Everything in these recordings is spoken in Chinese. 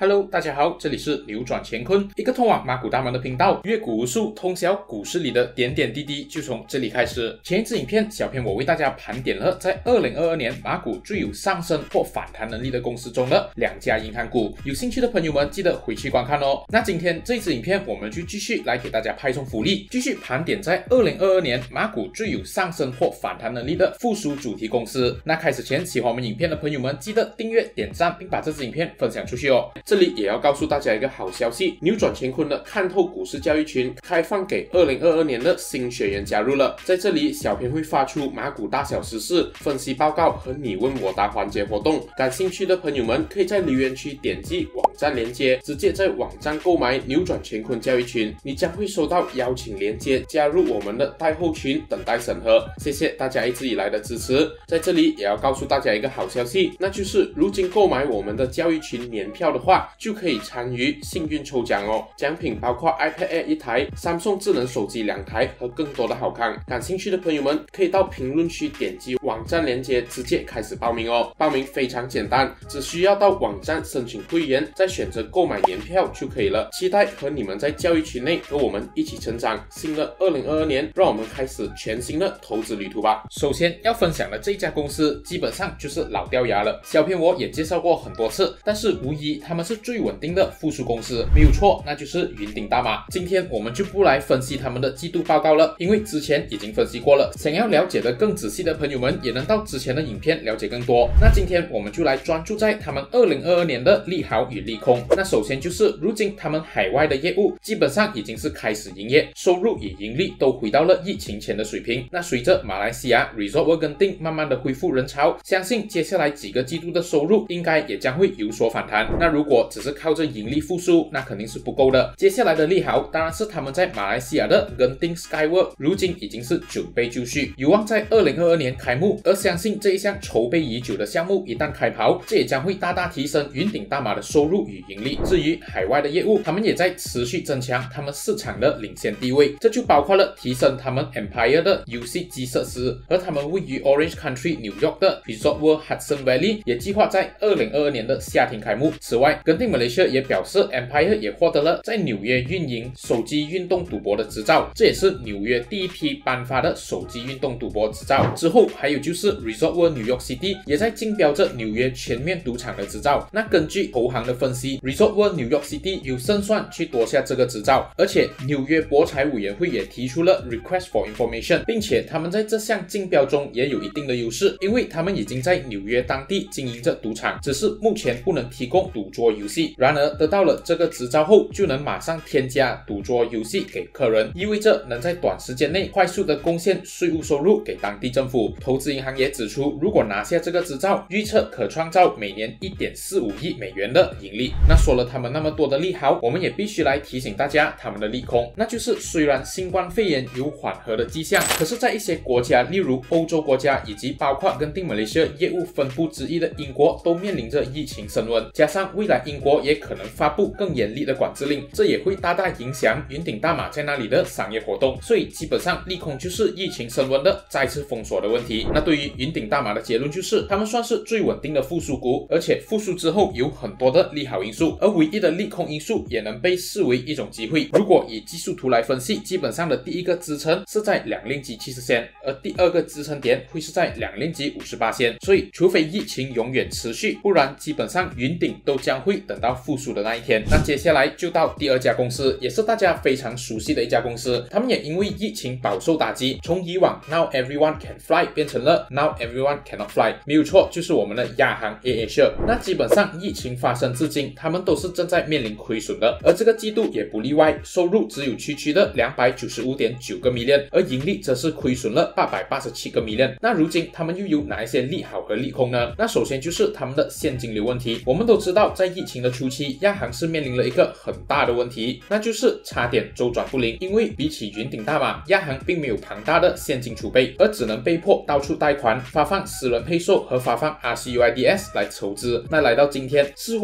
Hello， 大家好，这里是扭转乾坤，一个通往马股大门的频道，阅股无数，通晓股市里的点点滴滴，就从这里开始。前一支影片，小编我为大家盘点了在2022年马股最有上升或反弹能力的公司中的2家银行股，有兴趣的朋友们记得回去观看哦。那今天这一支影片，我们就继续来给大家派送福利，继续盘点在2022年马股最有上升或反弹能力的复苏主题公司。那开始前，喜欢我们影片的朋友们记得订阅、点赞，并把这支影片分享出去哦。这里也要告诉大家一个好消息，扭转乾坤的看透股市教育群开放给2022年的新学员加入了。在这里，小编会发出马股大小时事、分析报告和你问我答环节活动。感兴趣的朋友们可以在留言区点击网站连接，直接在网站购买扭转乾坤教育群，你将会收到邀请连接，加入我们的待候群，等待审核。谢谢大家一直以来的支持。在这里也要告诉大家一个好消息，那就是如今购买我们的教育群年票的话，就可以参与幸运抽奖哦。奖品包括 iPad Air 1台、Samsung 智能手机2台和更多的好康。感兴趣的朋友们可以到评论区点击网站连接，直接开始报名哦。报名非常简单，只需要到网站申请会员，再选择购买年票就可以了。期待和你们在教育群内和我们一起成长。新的2022年，让我们开始全新的投资旅途吧。首先要分享的这一家公司，基本上就是老掉牙了。小编我也介绍过很多次，但是无疑他们是最稳定的复苏公司，没有错，那就是云顶大马。今天我们就不来分析他们的季度报告了，因为之前已经分析过了。想要了解的更仔细的朋友们，也能到之前的影片了解更多。那今天我们就来专注在他们2022年的利好与利空。那首先就是如今他们海外的业务基本上已经是开始营业，收入与盈利都回到了疫情前的水平。那随着马来西亚 Resort World 跟定慢慢的恢复人潮，相信接下来几个季度的收入应该也将会有所反弹。那如果只是靠着盈利复苏，那肯定是不够的。接下来的利好当然是他们在马来西亚的Genting Skyworld 如今已经是准备就绪，有望在2022年开幕。而相信这一项筹备已久的项目一旦开跑，这也将会大大提升云顶大马的收入与盈利。至于海外的业务，他们也在持续增强他们市场的领先地位，这就包括了提升他们 Empire 的游戏机设施，而他们位于 Orange Country New York 的 Resort World Hudson Valley 也计划在2022年的夏天开幕。此外，Genting Malaysia 也表示 Empire 也获得了在纽约运营手机运动赌博的执照，这也是纽约第一批颁发的手机运动赌博执照。之后还有就是 Resort World New York City 也在竞标着纽约全面赌场的执照。那根据投行的分析， Resort World New York City 有胜算去夺下这个执照，而且纽约博彩委员会也提出了 Request for Information， 并且他们在这项竞标中也有一定的优势，因为他们已经在纽约当地经营着赌场，只是目前不能提供赌桌游戏。然而得到了这个执照后，就能马上添加赌桌游戏给客人，意味着能在短时间内快速的贡献税务收入给当地政府。投资银行也指出，如果拿下这个执照，预测可创造每年1.45亿美元的盈利。那说了他们那么多的利好，我们也必须来提醒大家他们的利空，那就是虽然新冠肺炎有缓和的迹象，可是在一些国家，例如欧洲国家以及包括Genting Malaysia业务分部之一的英国，都面临着疫情升温，加上未来英国也可能发布更严厉的管制令，这也会大大影响云顶大马在那里的商业活动。所以基本上利空就是疫情升温的再次封锁的问题。那对于云顶大马的结论就是，他们算是最稳定的复苏股，而且复苏之后有很多的利好因素，而唯一的利空因素也能被视为一种机会。如果以技术图来分析，基本上的第一个支撑是在2令吉70仙，而第二个支撑点会是在2令吉58仙。所以除非疫情永远持续，不然基本上云顶都将会等到复苏的那一天。那接下来就到第二家公司，也是大家非常熟悉的一家公司，他们也因为疫情饱受打击，从以往 Now Everyone Can Fly 变成了 Now Everyone Cannot Fly， 没有错，就是我们的亚航 AirAsia。那基本上疫情发生至今，他们都是正在面临亏损的，而这个季度也不例外，收入只有区区的295.9个 million， 而盈利则是亏损了887个 million。那如今他们又有哪一些利好和利空呢？那首先就是他们的现金流问题。我们都知道，在疫情的初期，亚航是面临了一个很大的问题，那就是差点周转不灵。因为比起云顶大马，亚航并没有庞大的现金储备，而只能被迫到处贷款、发放私人配售和发放 RCUIDS 来筹资。那来到今天，似乎这个问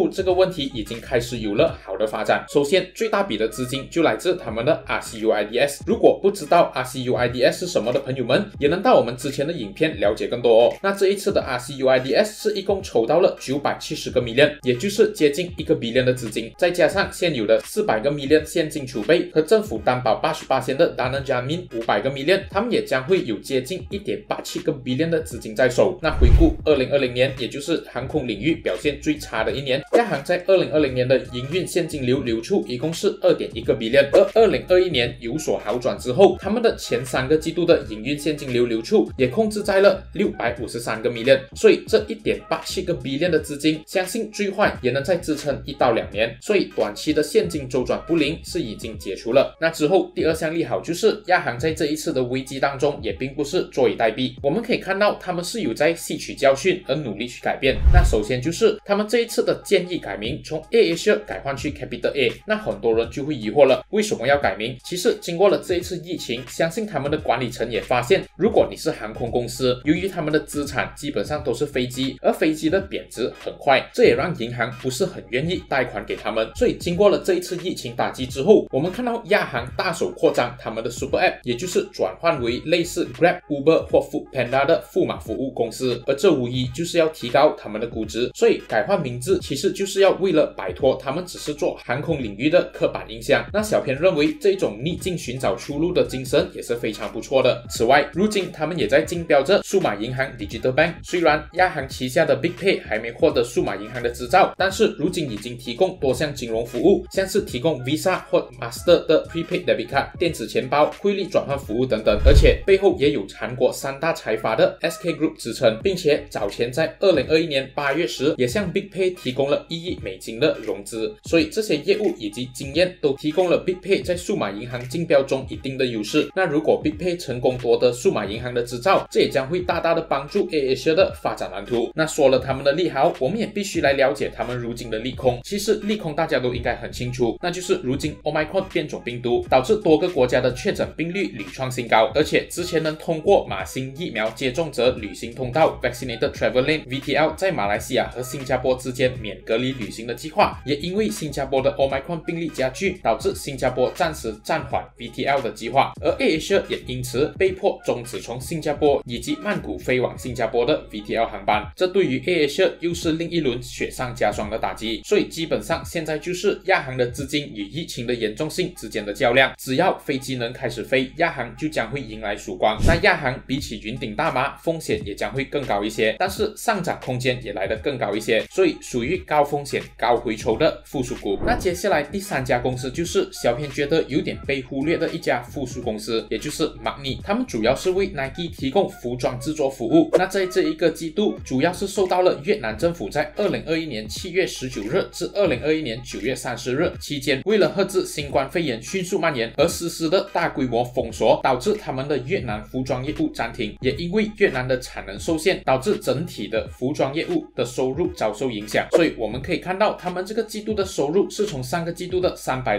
问题已经开始有了好的发展。首先，最大笔的资金就来自他们的 RCUIDS。如果不知道 RCUIDS 是什么的朋友们，也能到我们之前的影片了解更多哦。那这一次的 RCUIDS 是一共筹到了970个 million， 也就是接近1个 billion 的资金，再加上现有的400个 million 现金储备和政府担保80%的 Dana Jamin 500个 million， 他们也将会有接近 1.87个 billion 的资金在手。那回顾2020年，也就是航空领域表现最差的一年，亚航在2020年的营运现金流流出一共是 2.1个 billion， 而2021年有所好转之后，他们的前3个季度的营运现金流流出也控制在了653个 million， 所以这 1.87个 billion 的资金，相信最坏也能再支撑1到2年，所以短期的现金周转不灵是已经解除了。那之后第二项利好就是亚航在这一次的危机当中也并不是坐以待毙，我们可以看到他们是有在吸取教训而努力去改变。那首先就是他们这一次的建议改名从 AirAsia 改换去 Capital A， 那很多人就会疑惑了，为什么要改名？其实经过了这一次疫情，相信他们的管理层也发现，如果你是航空公司，由于他们的资产基本上都是飞机，而飞机的贬值很快，这也让银行不是很愿意贷款给他们。所以经过了这一次疫情打击之后，我们看到亚航大手扩张他们的 Super App， 也就是转换为类似 Grab、Uber 或 Foodpanda 的付码服务公司，而这无疑就是要提高他们的估值。所以改换名字其实就是要为了摆脱他们只是做航空领域的刻板印象。那小编认为这种逆境寻找出路的精神也是非常不错的。此外，如今他们也在竞标着数码银行 Digital Bank， 虽然亚航旗下的 BigPay 还没获得数码银行的执照，但是如今已经提供多项金融服务，像是提供 Visa 或 Master 的 Prepaid Debit Card、电子钱包、汇率转换服务等等，而且背后也有韩国3大财阀的 SK Group 支撑，并且早前在2021年8月时也向 BigPay 提供了1亿美金的融资，所以这些业务以及经验都提供了 BigPay 在数码银行竞标中一定的优势。那如果 BigPay 成功夺得数码银行的执照，这也将会大大的帮助 AirAsia 的发展蓝图。那说了他们的利好，我们也必须来了解他们如今的利空。其实利空大家都应该很清楚，那就是如今 Omicron 变种病毒导致多个国家的确诊病率屡创新高，而且之前能通过马新疫苗接种者旅行通道 Vaccinated Travel Lane VTL 在马来西亚和新加坡之间免隔离旅行的计划，也因为新加坡的 Omicron 病例加剧，导致新加坡暂时暂缓 VTL 的计划，而 AirAsia 也因此被迫终止从新加坡以及曼谷飞往新加坡的 VTL 航班，这对于 AirAsia 又是另一轮雪上加霜的打击。所以基本上现在就是亚航的资金与疫情的严重性之间的较量，只要飞机能开始飞，亚航就将会迎来曙光。那亚航比起云顶大麻风险也将会更高一些，但是上涨空间也来得更高一些，所以属于高风险高回酬的附属股。那接下来第3家公司就是小编觉得有点被忽略的一家附属公司，也就是 Magni， 他们主要是为 Nike 提供服装制作服务。那在这一个季度主要是受到了越南政府在2021年7月19日至2021年9月30日期间，为了遏制新冠肺炎迅速蔓延而实施的大规模封锁，导致他们的越南服装业务暂停，也因为越南的产能受限，导致整体的服装业务的收入遭受影响。所以我们可以看到他们这个季度的收入是从上个季度的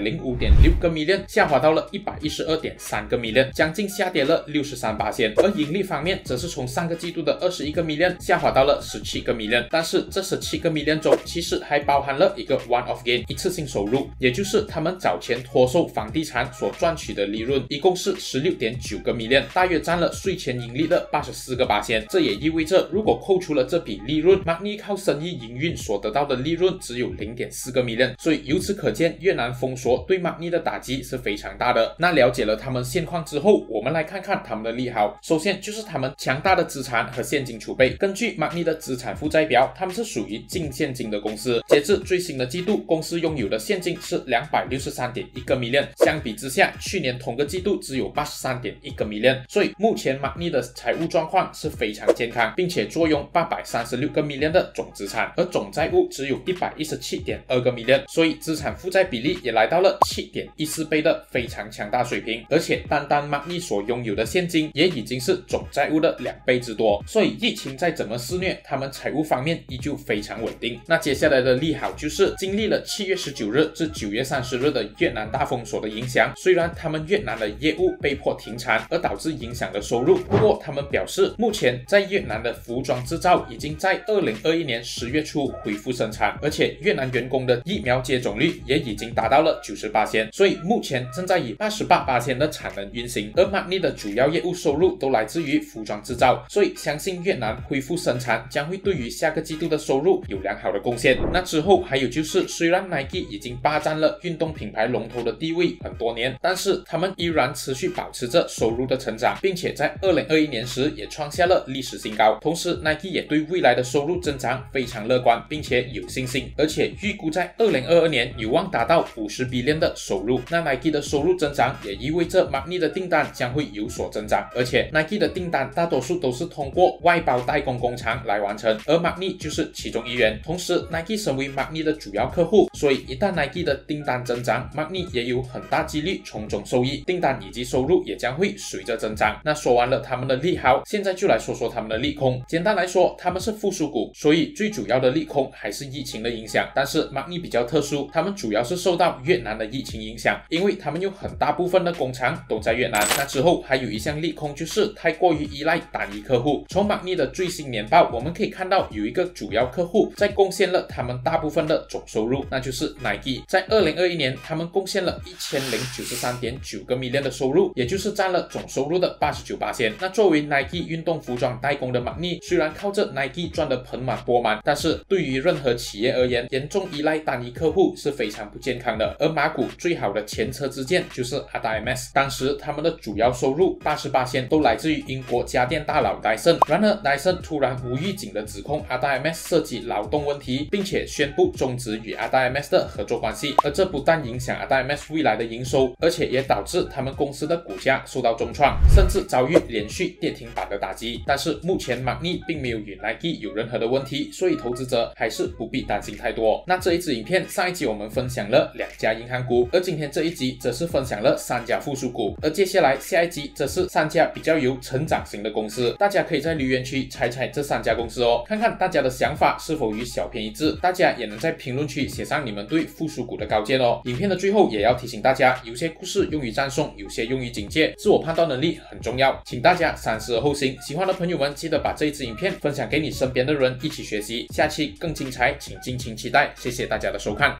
305.6 个 million 下滑到了 112.3 个 million， 将近下跌了 63%， 而盈利方面则是从上个季度的21个 million 下滑到了17个 million， 但是这17个 million 中其实还包含了一个 one-off gain 一次性收入，也就是他们早前脱售房地产所赚取的利润，一共是 16.9 个 million， 大约占了税前盈利的84个%。这也意味着如果扣除了这笔利润， Magni 靠生意营运所得到的利润只有 0.4 个 million， 所以由此可见越南封锁对 Magni 的打击是非常大的。那了解了他们现况之后，我们来看看他们的利好。首先就是他们强大的资产和现金储备。根据 Magni 的资产负债表，他们是属于净现金的公司，截至最新的季度，公司拥有的现金是 263.1 个 million， 相比之下去年同个季度只有 83.1 个 million， 所以目前 Magni 的财务状况是非常健康，并且坐拥836个 million 的总资产，而总债务只有 117.2 个 million， 所以资产负债比例也来到了 7.14 倍的非常强大水平，而且单单 Magni 所拥有的现金也已经是总债务的2倍之多，所以疫情再怎么肆虐，他们财务方面依旧非常稳定。那接下来的利好就是经历了7月19日至9月30日的越南大封锁的影响，虽然他们越南的业务被迫停产而导致影响的收入，不过他们表示目前在越南的服装制造已经在2021年10月初恢复生产， 产，而且越南员工的疫苗接种率也已经达到了98%，所以目前正在以88%的产能运行。而 Magni 的主要业务收入都来自于服装制造，所以相信越南恢复生产将会对于下个季度的收入有良好的贡献。那之后还有就是，虽然 Nike 已经霸占了运动品牌龙头的地位很多年，但是他们依然持续保持着收入的成长，并且在2021年时也创下了历史新高。同时 Nike 也对未来的收入增长非常乐观，并且有信心，而且预估在2022年有望达到50 billion 的收入。那 Nike 的收入增长也意味着 Magni 的订单将会有所增长，而且 Nike 的订单大多数都是通过外包代工工厂来完成，而 Magni 就是其中一员。同时 Nike 身为 Magni 的主要客户，所以一旦 Nike 的订单增长， Magni 也有很大几率从中受益，订单以及收入也将会随着增长。那说完了他们的利好，现在就来说说他们的利空。简单来说，他们是复苏股，所以最主要的利空还是疫情的影响。但是 Magni 比较特殊，他们主要是受到越南的疫情影响，因为他们有很大部分的工厂都在越南。那之后还有一项利空，就是太过于依赖单一客户。从 Magni 的最新年报我们可以看到，有一个主要客户在贡献了他们大部分的总收入，那就是 Nike。 在2021年他们贡献了 1093.9 个 million 的收入，也就是占了总收入的 89%。 那作为 Nike 运动服装代工的 Magni， 虽然靠着 Nike 赚得盆满钵满，但是对于任何企业而言，严重依赖单一客户是非常不健康的。而马股最好的前车之鉴就是 ADAMS， 当时他们的主要收入 88% 都来自于英国家电大佬 Dyson。 然而 Dyson 突然无预警的指控 ADAMS 涉及劳动问题，并且宣布终止与 ADAMS 的合作关系。而这不但影响 ADAMS 未来的营收，而且也导致他们公司的股价受到重创，甚至遭遇连续跌停板的打击。但是目前 Magni 并没有与 Nike 有任何的问题，所以投资者还是不必担心太多。那这一支影片上一集我们分享了2家银行股，而今天这一集则是分享了3家复苏股，而接下来下一集则是3家比较有成长型的公司。大家可以在留言区猜猜这3家公司哦，看看大家的想法是否与小编一致。大家也能在评论区写上你们对复苏股的高见哦。影片的最后也要提醒大家，有些故事用于赞颂，有些用于警戒，自我判断能力很重要，请大家三思而后行。喜欢的朋友们记得把这一支影片分享给你身边的人一起学习，下期更精彩，请敬请期待。谢谢大家的收看。